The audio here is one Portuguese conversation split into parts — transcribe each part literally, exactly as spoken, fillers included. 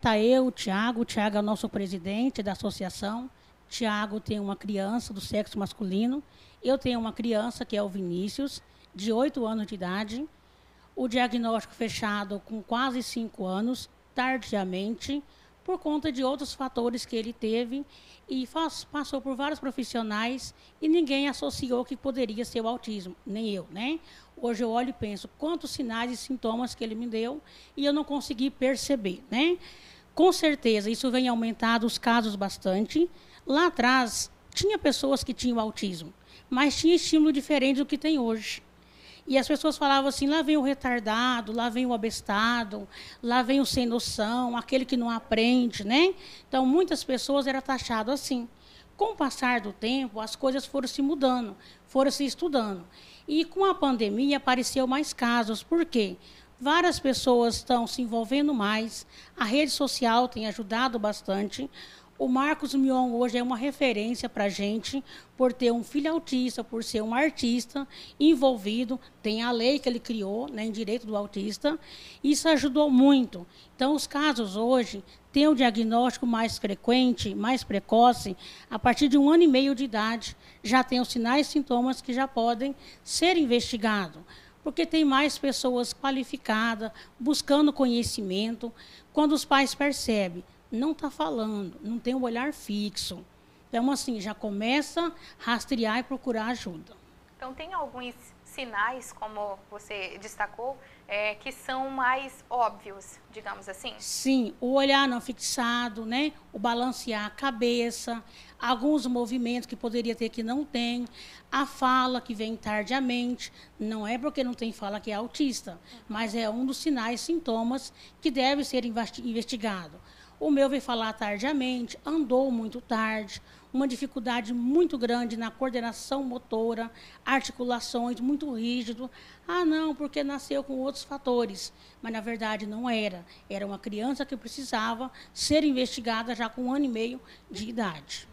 Tá eu, o Tiago, o Tiago é o nosso presidente da associação. Tiago tem uma criança do sexo masculino. Eu tenho uma criança, que é o Vinícius, de oito anos de idade. O diagnóstico fechado com quase cinco anos, tardiamente, por conta de outros fatores que ele teve e faz, passou por vários profissionais e ninguém associou que poderia ser o autismo, nem eu, né? Hoje eu olho e penso quantos sinais e sintomas que ele me deu e eu não consegui perceber, né? Com certeza, isso vem aumentado os casos bastante. Lá atrás, tinha pessoas que tinham autismo, mas tinha estímulo diferente do que tem hoje. E as pessoas falavam assim, lá vem o retardado, lá vem o abestado, lá vem o sem noção, aquele que não aprende, né? Então, muitas pessoas eram taxadas assim. Com o passar do tempo, as coisas foram se mudando, foram se estudando. E com a pandemia apareceu mais casos. Por quê? Várias pessoas estão se envolvendo mais, a rede social tem ajudado bastante. O Marcos Mion hoje é uma referência para a gente, por ter um filho autista, por ser um artista envolvido, tem a lei que ele criou, né, em direito do autista, isso ajudou muito. Então, os casos hoje têm o diagnóstico mais frequente, mais precoce, a partir de um ano e meio de idade, já tem os sinais e sintomas que já podem ser investigados, porque tem mais pessoas qualificadas, buscando conhecimento, quando os pais percebem, não está falando, não tem um olhar fixo. Então, assim, já começa a rastrear e procurar ajuda. Então, tem alguns sinais, como você destacou, é, que são mais óbvios, digamos assim? Sim, o olhar não fixado, né? O balancear a cabeça, alguns movimentos que poderia ter que não tem, a fala que vem tardiamente, não é porque não tem fala que é autista, mas é um dos sinais, sintomas que deve ser investigado. O meu veio falar tardiamente, andou muito tarde, uma dificuldade muito grande na coordenação motora, articulações muito rígido. Ah, não, porque nasceu com outros fatores. Mas, na verdade, não era. Era uma criança que precisava ser investigada já com um ano e meio de idade.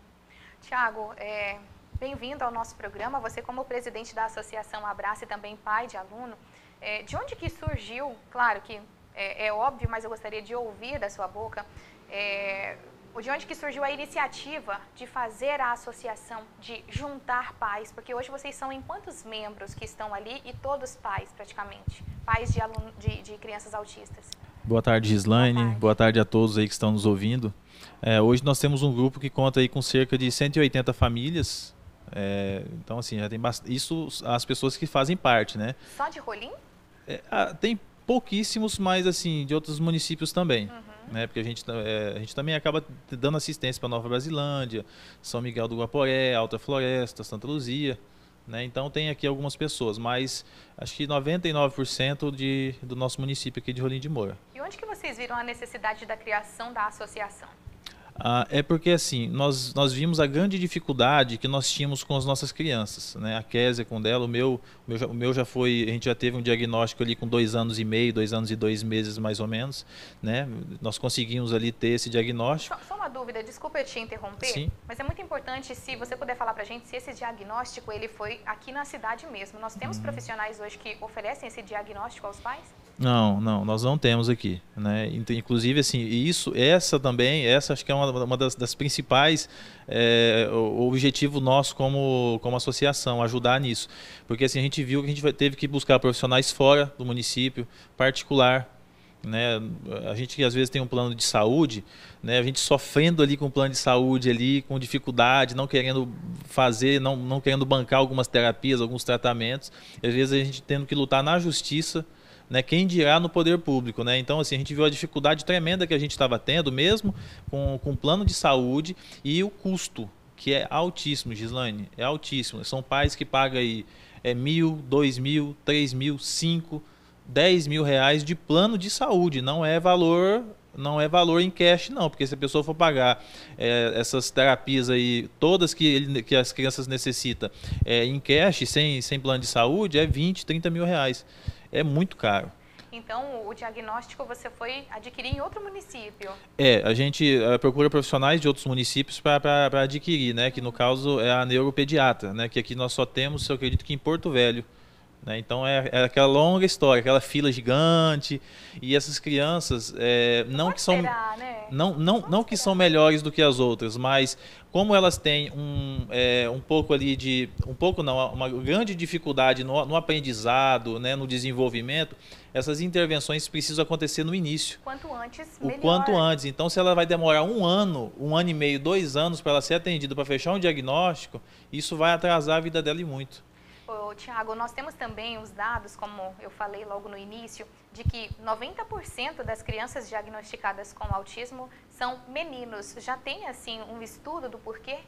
Tiago, é, bem-vindo ao nosso programa. Você, como presidente da Associação Abraça e também pai de aluno, é, de onde que surgiu, claro que É, é óbvio, mas eu gostaria de ouvir da sua boca, é, de onde que surgiu a iniciativa de fazer a associação, de juntar pais, porque hoje vocês são em quantos membros que estão ali e todos pais, praticamente, pais de, aluno, de, de crianças autistas? Boa tarde, Gislaine, boa tarde. Boa tarde a todos aí que estão nos ouvindo. É, hoje nós temos um grupo que conta aí com cerca de cento e oitenta famílias, é, então assim, já tem bastante, isso as pessoas que fazem parte, né? Só de Rolim? É, tem pouquíssimos, mas assim, de outros municípios também, uhum. né? Porque a gente, é, a gente também acaba dando assistência para Nova Brasilândia, São Miguel do Guaporé, Alta Floresta, Santa Luzia, né? Então tem aqui algumas pessoas, mas acho que noventa e nove por cento de, do nosso município aqui de Rolim de Moura. E onde que vocês viram a necessidade da criação da associação? Ah, é porque assim, nós, nós vimos a grande dificuldade que nós tínhamos com as nossas crianças, né? A Kézia com dela, o meu, o meu, já, o meu já foi, a gente já teve um diagnóstico ali com dois anos e meio, dois anos e dois meses mais ou menos, né? Nós conseguimos ali ter esse diagnóstico. Só, só uma dúvida, desculpa eu te interromper, Sim. Mas é muito importante se você puder falar pra gente se esse diagnóstico ele foi aqui na cidade mesmo. Nós temos hum. profissionais hoje que oferecem esse diagnóstico aos pais? Não, não, nós não temos aqui, né? Inclusive, assim, isso, essa também, essa acho que é uma, uma das, das principais, é, o objetivo nosso como, como associação, ajudar nisso. Porque assim, a gente viu que a gente teve que buscar profissionais fora do município, particular, né? A gente que às vezes tem um plano de saúde, né? A gente sofrendo ali com o plano de saúde, ali, com dificuldade, não querendo fazer, não, não querendo bancar algumas terapias, alguns tratamentos, e às vezes a gente tendo que lutar na justiça, né, quem dirá no poder público, né? Então assim, a gente viu a dificuldade tremenda que a gente estava tendo, mesmo com, com plano de saúde, e o custo, que é altíssimo, Gislaine, é altíssimo. São pais que pagam aí é, mil, dois mil, três mil, cinco, dez mil reais de plano de saúde, não é valor, não é valor em cash não, porque se a pessoa for pagar é, essas terapias aí, todas que, ele, que as crianças necessitam é, em cash, sem, sem plano de saúde, é vinte, trinta mil reais. É muito caro. Então, o diagnóstico você foi adquirir em outro município? É, a gente uh, procura profissionais de outros municípios para adquirir, né? Que no caso é a neuropediatra, né? Que aqui nós só temos, eu acredito que em Porto Velho, Né? Então é, é aquela longa história, aquela fila gigante, e essas crianças é, não Pode que são esperar, né? não não não que são melhores do que as outras, mas como elas têm um é, um pouco ali de um pouco não uma grande dificuldade no, no aprendizado, né, no desenvolvimento, essas intervenções precisam acontecer no início. Quanto antes, o melhor. quanto antes. Então, se ela vai demorar um ano, um ano e meio, dois anos para ela ser atendida, para fechar um diagnóstico, isso vai atrasar a vida dela e muito. Ô, Tiago, nós temos também os dados, como eu falei logo no início, de que noventa por cento das crianças diagnosticadas com autismo são meninos. Já tem, assim, um estudo do porquê?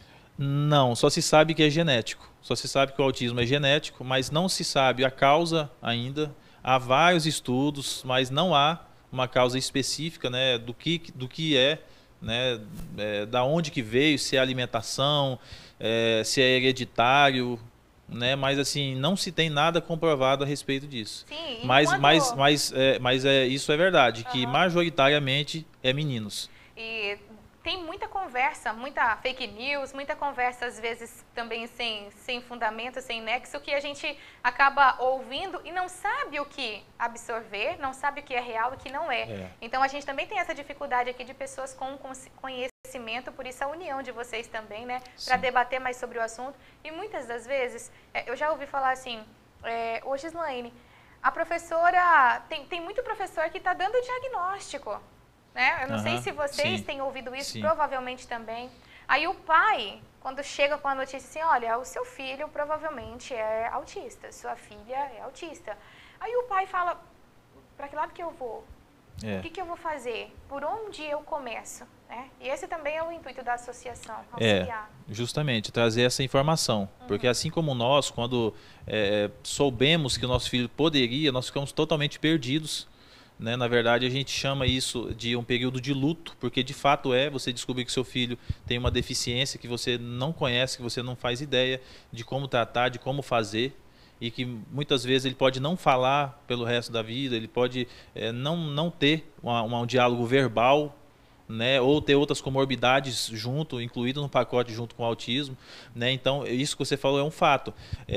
Não, só se sabe que é genético. Só se sabe que o autismo é genético, mas não se sabe a causa ainda. Há vários estudos, mas não há uma causa específica, né, do que, do que é, né, é, da onde que veio, se é alimentação, é, se é hereditário, né, mas assim, não se tem nada comprovado a respeito disso. Sim, mas, enquanto... mas, mas, é, mas é, isso é verdade, que Uhum. majoritariamente é meninos. E tem muita conversa, muita fake news, muita conversa às vezes também sem, sem fundamento, sem nexo, que a gente acaba ouvindo e não sabe o que absorver, não sabe o que é real e o que não é. É. Então a gente também tem essa dificuldade aqui de pessoas com conhecimento, por isso a união de vocês também, né, para debater mais sobre o assunto. E muitas das vezes, eu já ouvi falar assim, é, ô Gislaine, a professora, tem, tem muito professor que está dando diagnóstico. Né? Eu não Uhum, sei se vocês sim, têm ouvido isso, sim. provavelmente também. Aí o pai, quando chega com a notícia assim, olha, o seu filho provavelmente é autista, sua filha é autista. Aí o pai fala, para que lado que eu vou? É. O que, que eu vou fazer? Por onde eu começo? Né? E esse também é o intuito da associação, auxiliar. É, justamente, trazer essa informação. Uhum. Porque assim como nós, quando é, soubemos que o nosso filho poderia, nós ficamos totalmente perdidos. Né? Na verdade, a gente chama isso de um período de luto, porque de fato é você descobrir que seu filho tem uma deficiência que você não conhece, que você não faz ideia de como tratar, de como fazer, e que muitas vezes ele pode não falar pelo resto da vida, ele pode é, não, não ter uma, uma, um diálogo verbal, né, ou ter outras comorbidades junto, incluído no pacote junto com o autismo, né? Então isso que você falou é um fato.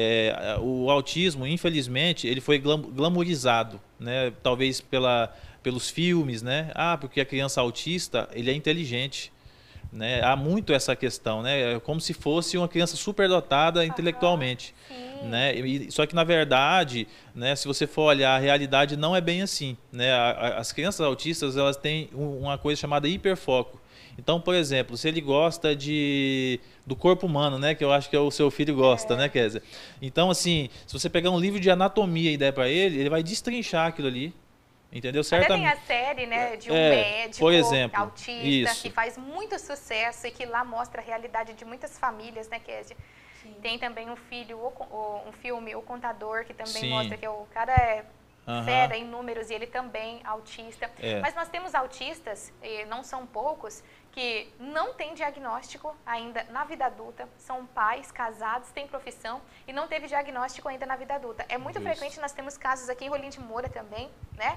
É, o autismo, infelizmente, ele foi glam glamourizado, né? Talvez pela, pelos filmes, né? Ah, porque a criança autista ele é inteligente, né? Há muito essa questão, né? Como se fosse uma criança superdotada uhum, intelectualmente. Sim. Né? E, só que na verdade, né, se você for olhar, a realidade não é bem assim, né? As crianças autistas elas têm uma coisa chamada hiperfoco. Então, por exemplo, se ele gosta de, do corpo humano, né, que eu acho que é o seu filho gosta, é. né, Kézia? Então, assim, se você pegar um livro de anatomia e der para ele, ele vai destrinchar aquilo ali. Entendeu? Até tem a série, né, de um é, médico por exemplo, autista isso. que faz muito sucesso e que lá mostra a realidade de muitas famílias, né, Kézia? Tem também um filho, um filme, O Contador, que também Sim. mostra que o cara é uhum. fera em números e ele também autista. É. Mas nós temos autistas, e não são poucos, que não têm diagnóstico ainda na vida adulta, são pais, casados, têm profissão e não teve diagnóstico ainda na vida adulta. É muito Isso. frequente, nós temos casos aqui em Rolim de Moura também, né?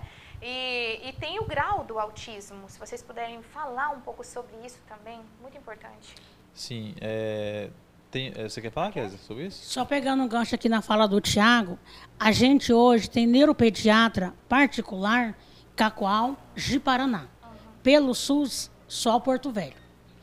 E, e tem o grau do autismo, se vocês puderem falar um pouco sobre isso também, muito importante. Sim, é... Tem, você quer falar, Kézia, sobre isso? Só pegando um gancho aqui na fala do Tiago, a gente hoje tem neuropediatra particular, Cacoal, de Paraná. Uhum. Pelo SUS, só Porto Velho.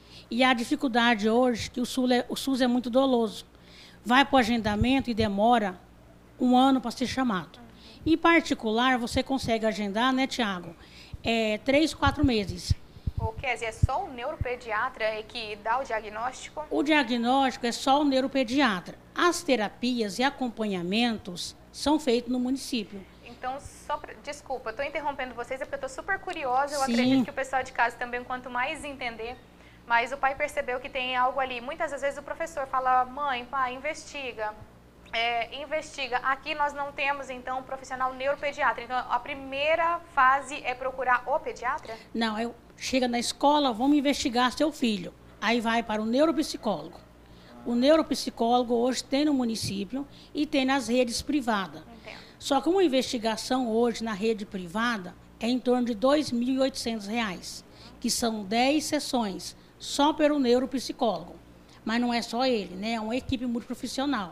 E a dificuldade hoje que o SUS é, o SUS é muito doloso. Vai para o agendamento e demora um ano para ser chamado. Uhum. Em particular, você consegue agendar, né, Tiago? É, três, quatro meses. Ou, Kézia, é só o neuropediatra que dá o diagnóstico? O diagnóstico é só o neuropediatra. As terapias e acompanhamentos são feitos no município. Então, só pra, desculpa, estou interrompendo vocês, é porque eu estou super curiosa. Eu Sim. acredito que o pessoal de casa também, quanto mais entender, mas o pai percebeu que tem algo ali. Muitas das vezes o professor fala, mãe, pai, investiga. É, investiga. Aqui nós não temos, então, um profissional neuropediatra. Então, a primeira fase é procurar o pediatra? Não, eu chega na escola, vamos investigar seu filho. Aí vai para o neuropsicólogo. O neuropsicólogo hoje tem no município e tem nas redes privadas. Entendo. Só que uma investigação hoje na rede privada é em torno de dois mil e oitocentos reais, que são dez sessões só pelo neuropsicólogo. Mas não é só ele, né? É uma equipe multiprofissional,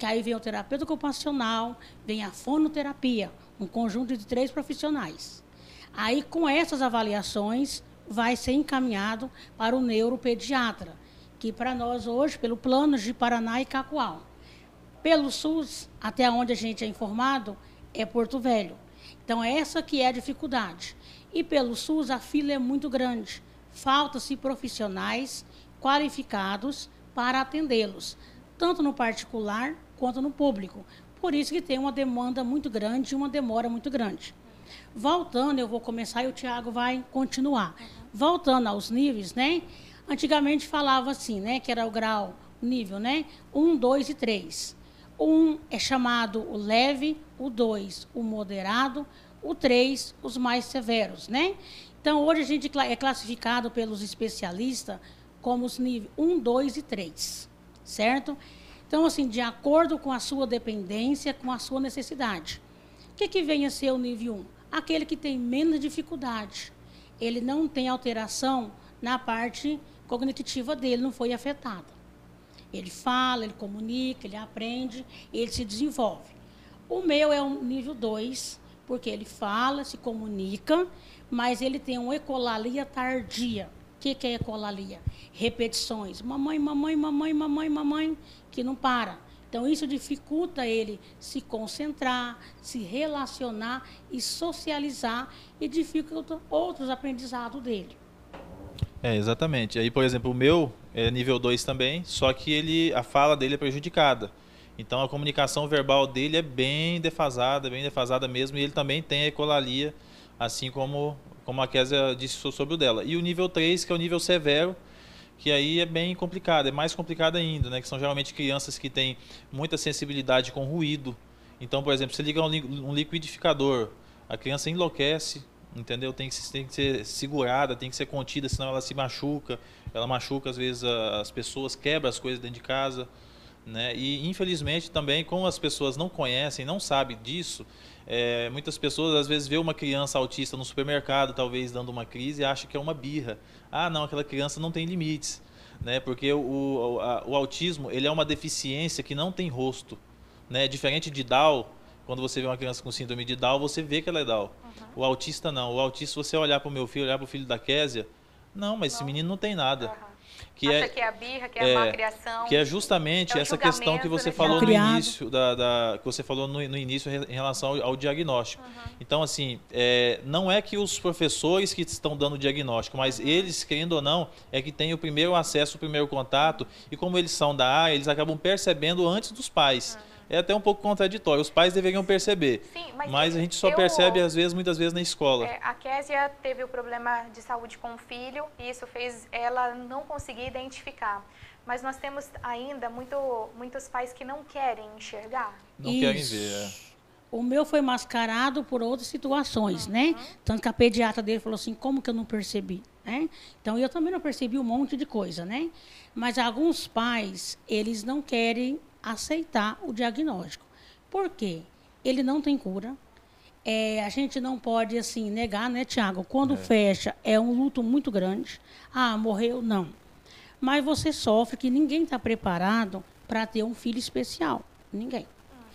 que aí vem o terapeuta ocupacional, vem a fonoterapia, um conjunto de três profissionais. Aí, com essas avaliações, vai ser encaminhado para o neuropediatra, que para nós hoje, pelo plano de Paraná e Cacoal. Pelo SUS, até onde a gente é informado, é Porto Velho. Então, essa que é a dificuldade. E pelo SUS, a fila é muito grande. Falta-se profissionais qualificados para atendê-los, tanto no particular quanto no público. Por isso que tem uma demanda muito grande e uma demora muito grande. Voltando, eu vou começar e o Tiago vai continuar. Voltando aos níveis, né? Antigamente falava assim, né? Que era o grau, nível, né? Um, dois e três. Um é chamado o leve, o dois, o moderado, o três, os mais severos, né? Então, hoje a gente é classificado pelos especialistas como os níveis um, dois e três, certo? Então, assim, de acordo com a sua dependência, com a sua necessidade. O que, que vem a ser o nível um? Aquele que tem menos dificuldade. Ele não tem alteração na parte cognitiva dele, não foi afetada. Ele fala, ele comunica, ele aprende, ele se desenvolve. O meu é o nível dois, porque ele fala, se comunica, mas ele tem uma ecolalia tardia. O que, que é ecolalia? Repetições. Mamãe, mamãe, mamãe, mamãe, mamãe, que não para. Então, isso dificulta ele se concentrar, se relacionar e socializar e dificulta outros aprendizados dele. É, exatamente. Aí, por exemplo, o meu é nível dois também, só que ele, a fala dele é prejudicada. Então, a comunicação verbal dele é bem defasada, bem defasada mesmo, e ele também tem a ecolalia, assim como, como a Kézia disse sobre o dela. E o nível três, que é o nível severo, que aí é bem complicado, é mais complicado ainda, né? Que são geralmente crianças que têm muita sensibilidade com ruído. Então, por exemplo, você liga um liquidificador, a criança enlouquece, entendeu? Tem que, tem que ser segurada, tem que ser contida, senão ela se machuca. Ela machuca, às vezes, as pessoas, quebra as coisas dentro de casa, né? E, infelizmente, também, como as pessoas não conhecem, não sabem disso, é, muitas pessoas, às vezes, vê uma criança autista no supermercado, talvez dando uma crise, e acha que é uma birra. Ah, não, aquela criança não tem limites, né? Porque o, o, a, o autismo, ele é uma deficiência que não tem rosto, né? Diferente de Down, quando você vê uma criança com síndrome de Down, você vê que ela é Down. Uhum. O autista não. O autista, se você olhar para o meu filho, olhar para o filho da Kézia, não, mas não. Esse menino não tem nada. Uhum. Que Acha é, que é a birra, que é, é a má criação. Que é justamente é essa questão que você falou no início, da, da, que você falou no, no início em relação ao, ao diagnóstico. Uhum. Então, assim, é, não é que os professores que estão dando o diagnóstico, mas uhum. eles, querendo ou não, é que têm o primeiro acesso, o primeiro contato, e como eles são da área, eles acabam percebendo antes dos pais. Uhum. É até um pouco contraditório. Os pais deveriam perceber. Sim, mas, mas a gente só eu, percebe, às vezes, muitas vezes, na escola. É, a Kézia teve o problema de saúde com o filho e isso fez ela não conseguir identificar. Mas nós temos ainda muito, muitos pais que não querem enxergar. Não isso. querem ver, é. O meu foi mascarado por outras situações, uhum. né? Tanto que a pediatra dele falou assim, como que eu não percebi? Né? Então, eu também não percebi um monte de coisa, né? Mas alguns pais, eles não querem aceitar o diagnóstico. Por quê? Ele não tem cura. É, a gente não pode, assim, negar, né, Tiago? Quando é. fecha, é um luto muito grande. Ah, morreu? Não. Mas você sofre que ninguém está preparado para ter um filho especial. Ninguém.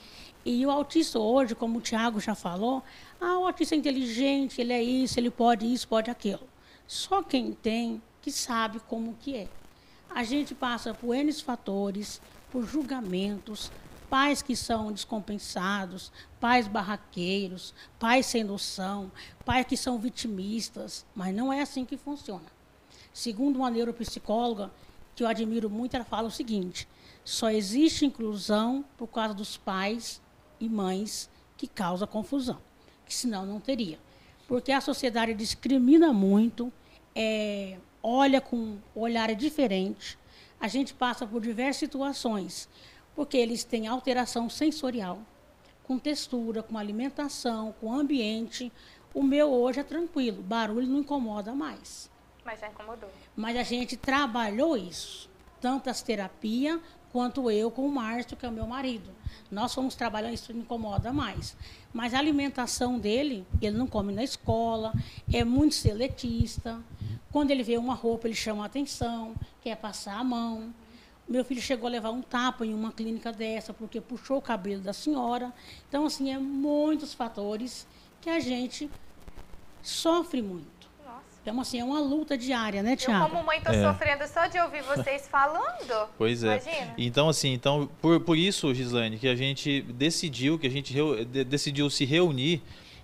E o autista hoje, como o Tiago já falou, ah, o autista é inteligente, ele é isso, ele pode isso, pode aquilo. Só quem tem que sabe como que é. A gente passa por N fatores, por julgamentos, pais que são descompensados, pais barraqueiros, pais sem noção, pais que são vitimistas, mas não é assim que funciona. Segundo uma neuropsicóloga, que eu admiro muito, ela fala o seguinte, só existe inclusão por causa dos pais e mães que causa confusão, que senão não teria. Porque a sociedade discrimina muito, é, olha com olhar diferente, a gente passa por diversas situações, porque eles têm alteração sensorial, com textura, com alimentação, com ambiente. O meu hoje é tranquilo, barulho não incomoda mais. Mas já incomodou. Mas a gente trabalhou isso, tanto as terapias, quanto eu com o Márcio, que é o meu marido. Nós fomos trabalhando, isso não incomoda mais. Mas a alimentação dele, ele não come na escola, é muito seletista. Quando ele vê uma roupa, ele chama a atenção, quer passar a mão. Meu filho chegou a levar um tapa em uma clínica dessa, porque puxou o cabelo da senhora. Então, assim, é muitos fatores que a gente sofre muito. Nossa. Então, assim, é uma luta diária, né, Tiago? Eu, como mãe, tô É. sofrendo só de ouvir vocês falando. Pois é. Imagina. Então, assim, então, por, por isso, Gislaine, que a gente decidiu, que a gente reu, de, decidiu se reunir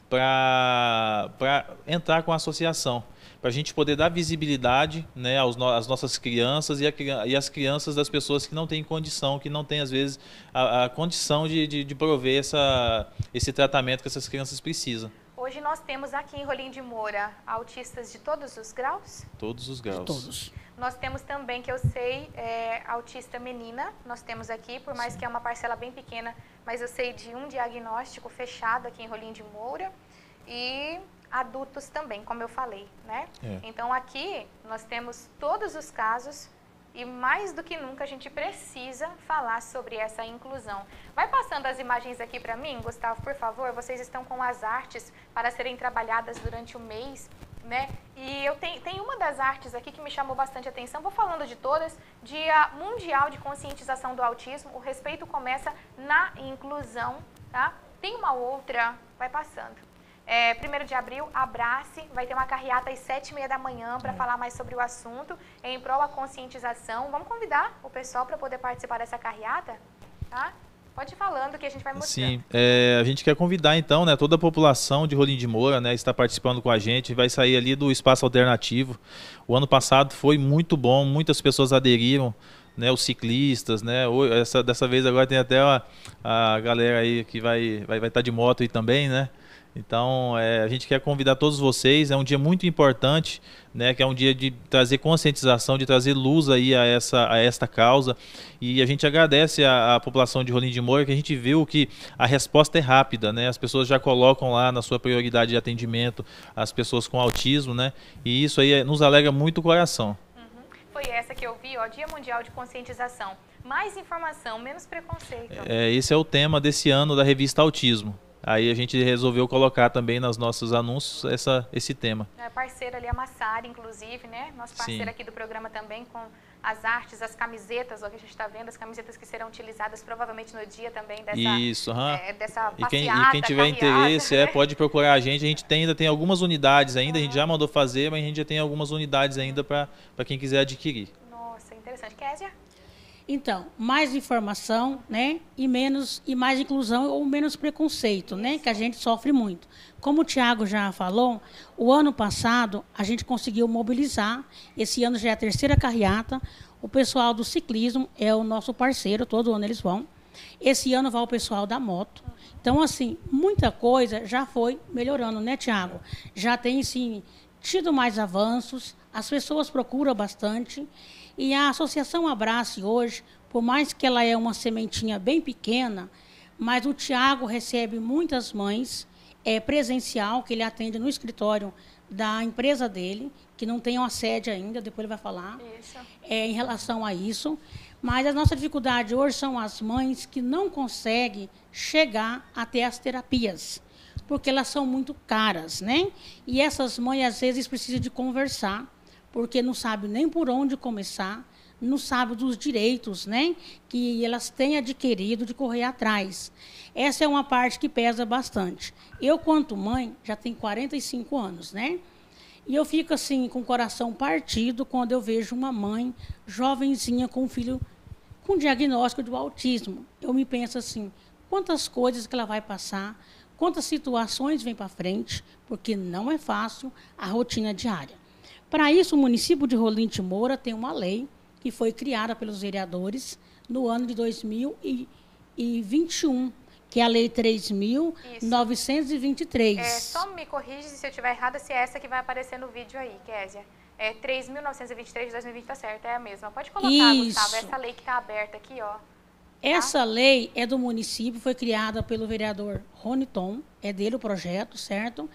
para entrar com a associação, para a gente poder dar visibilidade, né, aos no, às nossas crianças e, a, e as crianças das pessoas que não têm condição, que não têm, às vezes, a, a condição de, de, de prover essa, esse tratamento que essas crianças precisam. Hoje nós temos aqui em Rolim de Moura autistas de todos os graus? Todos os graus. Todos. Nós temos também, que eu sei, é, autista menina, nós temos aqui, por mais Sim. que é uma parcela bem pequena, mas eu sei de um diagnóstico fechado aqui em Rolim de Moura, e adultos também, como eu falei, né? É. Então aqui nós temos todos os casos e mais do que nunca a gente precisa falar sobre essa inclusão. Vai passando as imagens aqui para mim, Gustavo, por favor, vocês estão com as artes para serem trabalhadas durante o mês, né? E eu tenho, tem uma das artes aqui que me chamou bastante atenção, vou falando de todas, Dia Mundial de Conscientização do Autismo, o respeito começa na inclusão, tá? Tem uma outra, vai passando. É, primeiro de abril, Abrace, vai ter uma carreata às sete e meia da manhã para falar mais sobre o assunto, em prol da conscientização. Vamos convidar o pessoal para poder participar dessa carreata, tá? Pode ir falando que a gente vai mostrando. Sim, é, a gente quer convidar então, né, toda a população de Rolim de Moura, né, está participando com a gente, vai sair ali do espaço alternativo. O ano passado foi muito bom, muitas pessoas aderiram, né, os ciclistas, né, essa, dessa vez agora tem até a, a galera aí que vai vai vai estar de moto aí também, né? Então, é, a gente quer convidar todos vocês, é um dia muito importante, né, que é um dia de trazer conscientização, de trazer luz aí a, essa, a esta causa, e a gente agradece a, a população de Rolim de Moura, que a gente viu que a resposta é rápida, né, as pessoas já colocam lá na sua prioridade de atendimento as pessoas com autismo, né, e isso aí nos alegra muito o coração. Uhum. Foi essa que eu vi, ó, Dia Mundial de Conscientização. Mais informação, menos preconceito. É, esse é o tema desse ano da revista Autismo. Aí a gente resolveu colocar também nos nossos anúncios essa, esse tema. É parceira ali, a Massari, inclusive, né? Nosso parceiro Sim. aqui do programa também, com as artes, as camisetas, ó, que a gente está vendo, as camisetas que serão utilizadas provavelmente no dia também dessa, Isso, uhum. é, dessa passeata, e quem, e quem tiver carreata, interesse, né? é, pode procurar a gente. A gente tem, ainda tem algumas unidades ainda, uhum. a gente já mandou fazer, mas a gente já tem algumas unidades ainda para quem quiser adquirir. Nossa, interessante. Kézia? Então, mais informação, né, e menos e mais inclusão ou menos preconceito, né, que a gente sofre muito. Como o Tiago já falou, o ano passado a gente conseguiu mobilizar, esse ano já é a terceira carreata, o pessoal do ciclismo é o nosso parceiro, todo ano eles vão. Esse ano vai o pessoal da moto. Então, assim, muita coisa já foi melhorando, né, Tiago? Já tem, sim, tido mais avanços, as pessoas procuram bastante. E a Associação Abrace hoje, por mais que ela é uma sementinha bem pequena, mas o Tiago recebe muitas mães, é presencial, que ele atende no escritório da empresa dele, que não tem uma sede ainda, depois ele vai falar, isso. É, em relação a isso. Mas a nossa dificuldade hoje são as mães que não conseguem chegar até as terapias, porque elas são muito caras, né? E essas mães, às vezes, precisam de conversar, porque não sabe nem por onde começar, não sabe dos direitos, né, que elas têm adquirido de correr atrás. Essa é uma parte que pesa bastante. Eu, quanto mãe, já tenho quarenta e cinco anos, né? E eu fico assim, com o coração partido, quando eu vejo uma mãe jovenzinha com um filho com diagnóstico de autismo. Eu me penso assim, quantas coisas que ela vai passar, quantas situações vêm para frente, porque não é fácil a rotina diária. Para isso, o município de Rolim de Moura tem uma lei que foi criada pelos vereadores no ano de dois mil e vinte e um, que é a Lei três mil novecentos e vinte e três. É, só me corrige se eu estiver errada, se é essa que vai aparecer no vídeo aí, Kézia. É três mil novecentos e vinte e três de dois mil e vinte, tá certo, é a mesma. Pode colocar, Isso. Gustavo, essa lei que está aberta aqui, ó. Essa tá? lei é do município, foi criada pelo vereador Rony Tom, é dele o projeto, certo?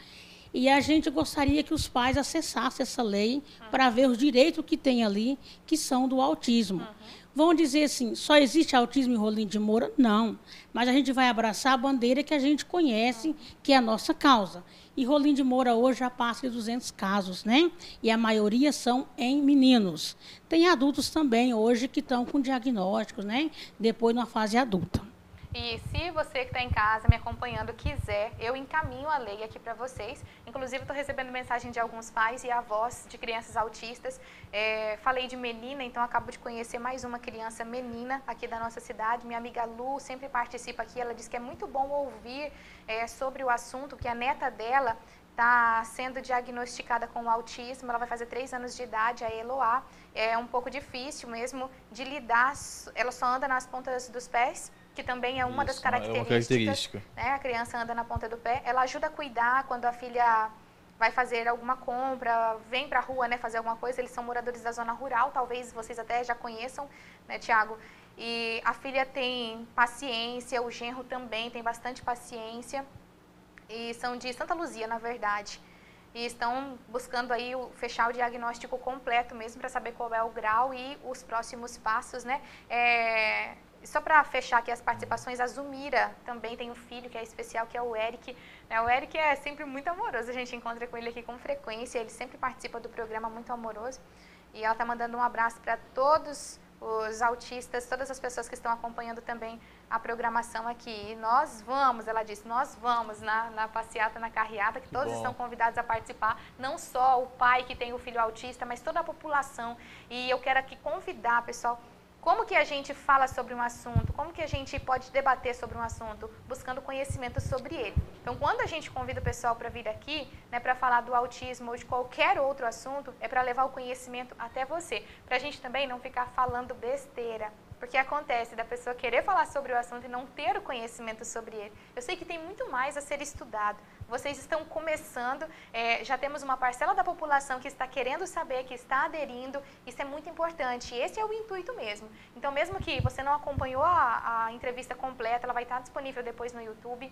E a gente gostaria que os pais acessassem essa lei uhum. para ver os direitos que tem ali, que são do autismo. Uhum. Vão dizer assim, só existe autismo em Rolim de Moura? Não. Mas a gente vai abraçar a bandeira que a gente conhece, que é a nossa causa. E Rolim de Moura hoje já passa de duzentos casos, né? E a maioria são em meninos. Tem adultos também hoje que estão com diagnósticos, né? Depois na fase adulta. E se você que está em casa me acompanhando quiser, eu encaminho a lei aqui para vocês. Inclusive, estou recebendo mensagem de alguns pais e avós de crianças autistas. É, falei de menina, então acabo de conhecer mais uma criança menina aqui da nossa cidade. Minha amiga Lu sempre participa aqui. Ela diz que é muito bom ouvir é, sobre o assunto, que a neta dela está sendo diagnosticada com autismo. Ela vai fazer três anos de idade, a Eloá. É um pouco difícil mesmo de lidar. Ela só anda nas pontas dos pés, que também é uma Isso, das características. É uma característica. Né? A criança anda na ponta do pé. Ela ajuda a cuidar quando a filha vai fazer alguma compra, vem para a rua, né, fazer alguma coisa. Eles são moradores da zona rural, talvez vocês até já conheçam, né, Tiago? E a filha tem paciência, o genro também tem bastante paciência. E são de Santa Luzia, na verdade. E estão buscando aí o, fechar o diagnóstico completo mesmo para saber qual é o grau e os próximos passos, né? É... Só para fechar aqui as participações, a Zumira também tem um filho que é especial, que é o Eric. O Eric é sempre muito amoroso, a gente encontra com ele aqui com frequência, ele sempre participa do programa, muito amoroso. E ela está mandando um abraço para todos os autistas, todas as pessoas que estão acompanhando também a programação aqui. E nós vamos, ela disse, nós vamos na, na passeata, na carreata, que todos Bom. estão convidados a participar, não só o pai que tem o filho autista, mas toda a população. E eu quero aqui convidar, pessoal, como que a gente fala sobre um assunto, como que a gente pode debater sobre um assunto, buscando conhecimento sobre ele. Então, quando a gente convida o pessoal para vir aqui, né, para falar do autismo ou de qualquer outro assunto, é para levar o conhecimento até você, para a gente também não ficar falando besteira. Porque acontece da pessoa querer falar sobre o assunto e não ter o conhecimento sobre ele. Eu sei que tem muito mais a ser estudado. Vocês estão começando, é, já temos uma parcela da população que está querendo saber, que está aderindo. Isso é muito importante. Esse é o intuito mesmo. Então, mesmo que você não acompanhou a, a entrevista completa, ela vai estar disponível depois no YouTube.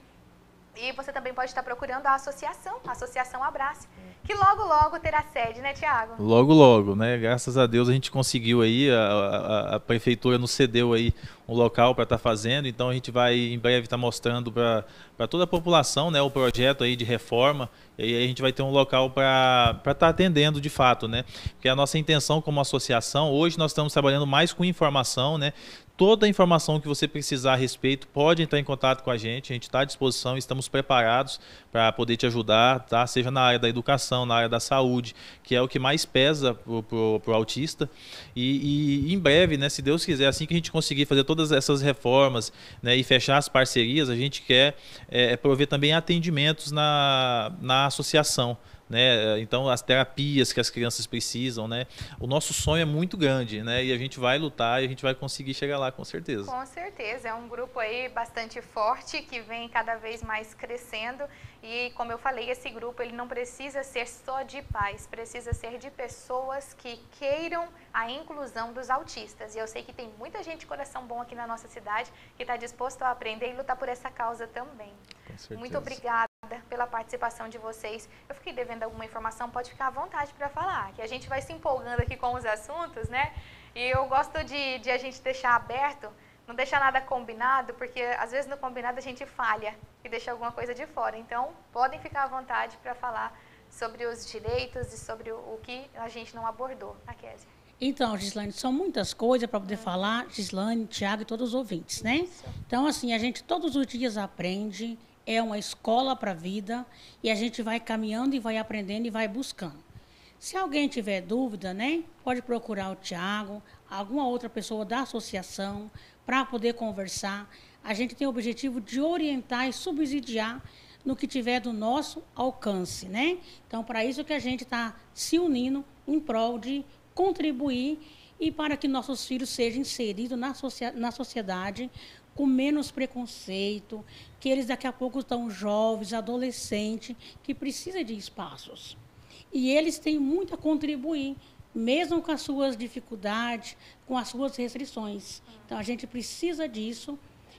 E você também pode estar procurando a associação, a Associação Abrace, que logo, logo terá sede, né, Tiago? Logo, logo, né? Graças a Deus a gente conseguiu aí, a, a, a prefeitura nos cedeu aí um local para estar fazendo, então a gente vai em breve estar mostrando para toda a população, né, o projeto aí de reforma, e aí a gente vai ter um local para estar atendendo de fato, né? Porque a nossa intenção como associação, hoje nós estamos trabalhando mais com informação, né? Toda a informação que você precisar a respeito, pode entrar em contato com a gente, a gente está à disposição, estamos preparados para poder te ajudar, tá? Seja na área da educação, na área da saúde, que é o que mais pesa para o autista. E, e em breve, né, se Deus quiser, assim que a gente conseguir fazer todas essas reformas, né, e fechar as parcerias, a gente quer é, prover também atendimentos na, na associação. Né? Então, as terapias que as crianças precisam, né? O nosso sonho é muito grande, né? E a gente vai lutar e a gente vai conseguir chegar lá, com certeza. Com certeza, é um grupo aí bastante forte, que vem cada vez mais crescendo. E, como eu falei, esse grupo ele não precisa ser só de pais, precisa ser de pessoas que queiram a inclusão dos autistas. E eu sei que tem muita gente de coração bom aqui na nossa cidade que está disposto a aprender e lutar por essa causa também. Com certeza. Muito obrigada pela participação de vocês. Eu fiquei devendo alguma informação, pode ficar à vontade para falar, que a gente vai se empolgando aqui com os assuntos, né? E eu gosto de, de a gente deixar aberto, não deixar nada combinado, porque às vezes no combinado a gente falha e deixa alguma coisa de fora. Então, podem ficar à vontade para falar sobre os direitos e sobre o, o que a gente não abordou, a Kézia. Então, Gislaine, são muitas coisas para poder hum. falar, Gislaine, Tiago e todos os ouvintes, né? Isso. Então, assim, a gente todos os dias aprende, é uma escola para a vida e a gente vai caminhando e vai aprendendo e vai buscando. Se alguém tiver dúvida, né, pode procurar o Tiago, alguma outra pessoa da associação para poder conversar. A gente tem o objetivo de orientar e subsidiar no que tiver do nosso alcance, né? Então, para isso que a gente está se unindo em prol de contribuir e para que nossos filhos sejam inseridos na, socia- na sociedade com menos preconceito, que eles daqui a pouco estão jovens, adolescentes, que precisam de espaços. E eles têm muito a contribuir, mesmo com as suas dificuldades, com as suas restrições. Então, a gente precisa disso,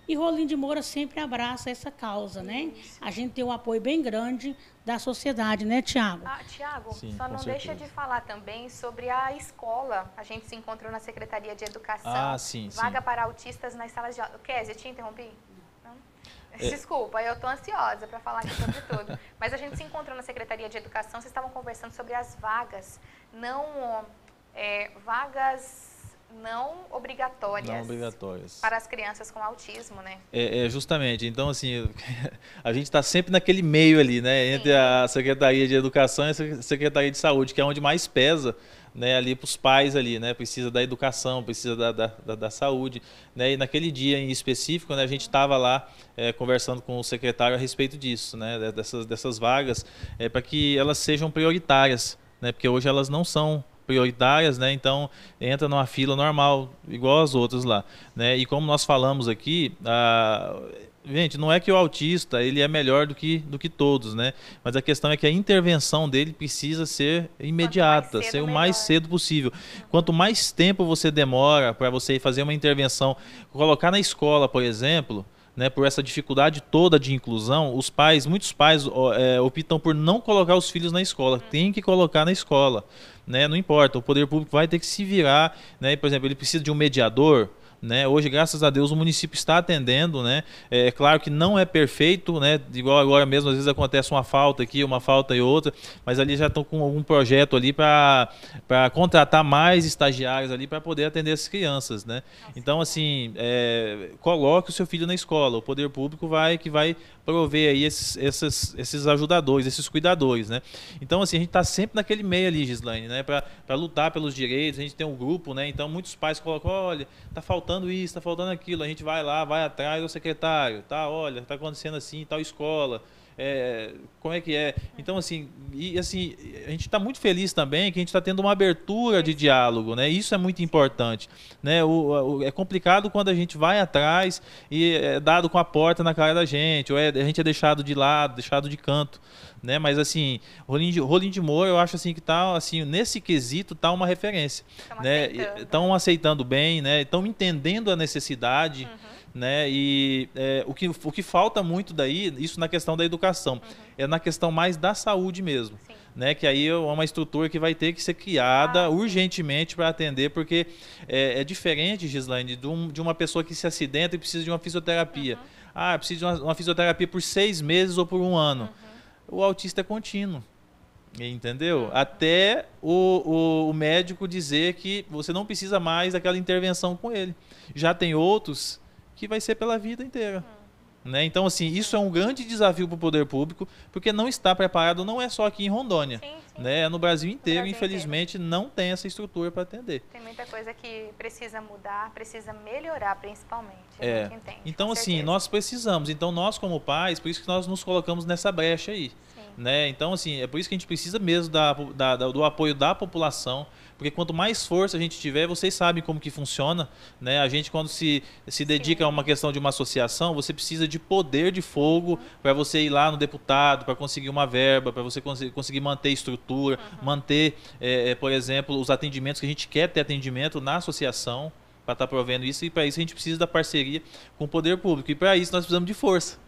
E Rolim de Moura sempre abraça essa causa, né? Isso. A gente tem um apoio bem grande da sociedade, né, Tiago? Ah, Tiago, Sim, só não com deixa certeza. de falar também sobre a escola. A gente se encontrou na Secretaria de Educação. Ah, sim, Vaga sim. para autistas nas salas de aula. Kézia, te interrompi? Não? É. Desculpa, eu estou ansiosa para falar aqui sobre tudo. Mas a gente se encontrou na Secretaria de Educação, vocês estavam conversando sobre as vagas, não é, vagas não obrigatórias, Não obrigatórias. para as crianças com autismo, né? É, é, justamente. Então, assim, a gente está sempre naquele meio ali, né? Entre Sim. a Secretaria de Educação e a Secretaria de Saúde, que é onde mais pesa, né, ali para os pais ali, né? Precisa da educação, precisa da, da, da, da saúde, né? E naquele dia em específico, né, a gente estava lá é, conversando com o secretário a respeito disso, né? Dessas, dessas vagas, é, para que elas sejam prioritárias, né? Porque hoje elas não são prioritárias, né? Então entra numa fila normal, igual as outras lá, né? E como nós falamos aqui, a... gente, não é que o autista ele é melhor do que, do que todos, né? Mas a questão é que a intervenção dele precisa ser imediata, cedo, ser o melhor. mais cedo possível. Quanto mais tempo você demora para você fazer uma intervenção, colocar na escola, por exemplo, né, por essa dificuldade toda de inclusão, os pais, muitos pais é, optam por não colocar os filhos na escola. Tem que colocar na escola, né? Não importa, o poder público vai ter que se virar, né? Por exemplo, ele precisa de um mediador. Né? Hoje, graças a Deus, o município está atendendo, né? É claro que não é perfeito, né? Igual agora mesmo, às vezes acontece uma falta aqui, uma falta e outra, mas ali já estão com algum projeto ali para para contratar mais estagiários ali para poder atender essas crianças, né? Então, assim, é, coloque o seu filho na escola, o poder público vai que vai prover aí esses, esses, esses ajudadores, esses cuidadores, né? Então, assim, a gente está sempre naquele meio ali, Gislaine, né? Para lutar pelos direitos, a gente tem um grupo, né? Então, muitos pais colocam, olha, tá faltando faltando isso, está faltando aquilo, a gente vai lá, vai atrás do secretário, tá, olha, está acontecendo assim, tal escola, é, como é que é? Então, assim, e, assim a gente está muito feliz também que a gente está tendo uma abertura de diálogo, né? Isso é muito importante, né? O, o, é complicado quando a gente vai atrás e é dado com a porta na cara da gente, ou é, a gente é deixado de lado, deixado de canto, né? Mas assim, Rolim de, Rolim de Moura, eu acho assim que tá assim, nesse quesito tá uma referência, Estão né? aceitando. Estão aceitando bem, né? Estão entendendo a necessidade, Uhum. né? E é, o que o que falta muito daí, isso na questão da educação, Uhum. é na questão mais da saúde mesmo. Sim. Né, que aí é uma estrutura que vai ter que ser criada Ah, urgentemente para atender, porque é, é diferente, Gislaine, de, um, de uma pessoa que se acidenta e precisa de uma fisioterapia. Uhum. Ah, precisa de uma, uma fisioterapia por seis meses ou por um ano. Uhum. O autista é contínuo, entendeu? Uhum. Até o, o, o médico dizer que você não precisa mais daquela intervenção com ele. Já tem outros que vai ser pela vida inteira. Uhum. Né? Então, assim, isso é um grande desafio para o poder público, porque não está preparado, não é só aqui em Rondônia. Sim, sim. Né? É no Brasil inteiro, Brasil infelizmente, não tem essa estrutura para atender. Tem muita coisa que precisa mudar, precisa melhorar, principalmente. A É. gente entende, Então, com assim, certeza. nós precisamos. Então, nós como pais, por isso que nós nos colocamos nessa brecha aí. Sim. Né? Então, assim, é por isso que a gente precisa mesmo da, da, da- do apoio da população, porque quanto mais força a gente tiver, vocês sabem como que funciona, né? A gente, quando se, se dedica a uma questão de uma associação, você precisa de poder de fogo Uhum. para você ir lá no deputado, para conseguir uma verba, para você conseguir, conseguir manter estrutura, Uhum. manter, é, é, por exemplo, os atendimentos que a gente quer ter atendimento na associação, para estar provendo isso, e para isso a gente precisa da parceria com o poder público, e para isso nós precisamos de força.